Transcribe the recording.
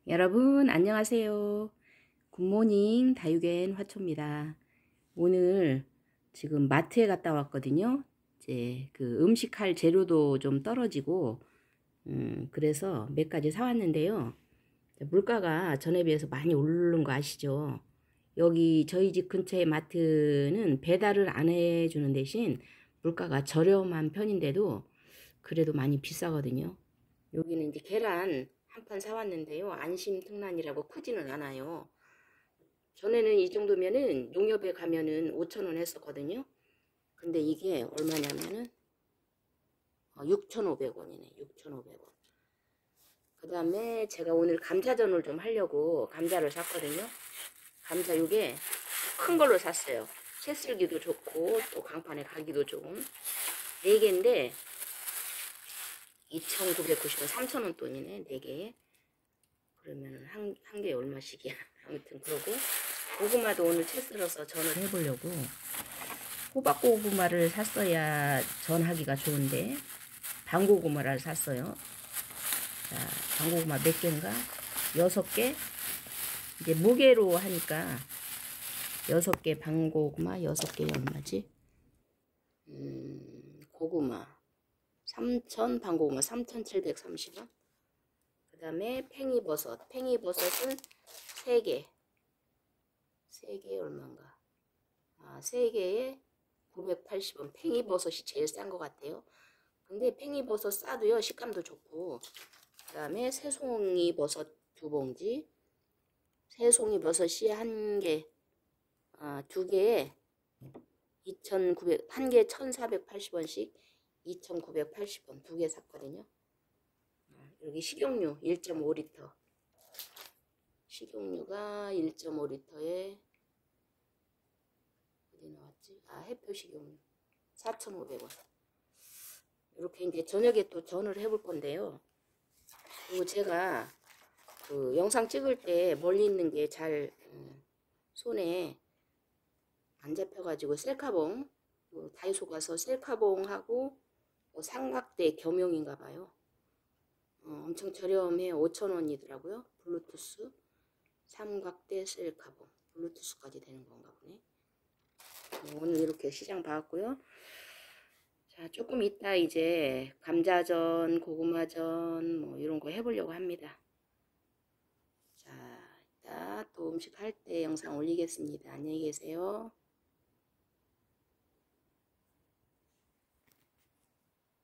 여러분 안녕하세요. 굿모닝 다육엔 화초입니다. 오늘 지금 마트에 갔다 왔거든요. 이제 그 음식할 재료도 좀 떨어지고 그래서 몇 가지 사왔는데요. 물가가 전에 비해서 많이 오른 거 아시죠? 여기 저희 집 근처의 마트는 배달을 안 해주는 대신 물가가 저렴한 편인데도 그래도 많이 비싸거든요. 여기는 이제 계란 한 판 사왔는데요. 안심 특란이라고 크지는 않아요. 전에는 이 정도면은 농협에 가면은 5,000원 했었거든요. 근데 이게 얼마냐면은 6,500원이네. 6,500원. 그 다음에 제가 오늘 감자전을 좀 하려고 감자를 샀거든요. 감자 요게 큰 걸로 샀어요. 채썰기도 좋고 또 강판에 가기도 좋은 4개인데 2,990원, 3,000원 돈이네. 4개. 그러면 한 개에 얼마씩이야. 아무튼 그러고 고구마도 오늘 채 썰어서 전을 해보려고. 호박 고구마를 샀어야 전하기가 좋은데 방고구마를 샀어요. 자, 방고구마 몇 개인가? 6개. 이제 무게로 하니까 6개 방고구마 6개에 얼마지? 고구마 3,000, 방고구마 3,730원. 그 다음에 팽이버섯. 팽이버섯은 3개. 3개에 얼마인가? 3개에 980원. 팽이버섯이 제일 싼 것 같아요. 근데 팽이버섯 싸도요, 식감도 좋고. 그 다음에 새송이버섯 2봉지. 새송이버섯이 한 개, 2개에 2,900, 한 개 1,480원씩 2,980원 2개 샀거든요. 여기 식용유 1.5리터. 식용유가 1.5리터에 어디 나왔지? 해표 식용유 4,500원. 이렇게 이제 저녁에 또 전을 해볼 건데요. 그리고 제가 그 영상 찍을 때 멀리 있는 게 잘 손에 안 잡혀가지고 셀카봉, 다이소 가서 셀카봉하고 삼각대 겸용인가 봐요. 엄청 저렴해. 5,000원이더라고요. 블루투스 삼각대 셀카봉. 블루투스까지 되는 건가 보네. 오늘 이렇게 시장 봐왔고요. 자, 조금 이따 이제 감자전, 고구마전 뭐 이런 거 해보려고 합니다. 자, 이따 또 음식 할 때 영상 올리겠습니다. 안녕히 계세요.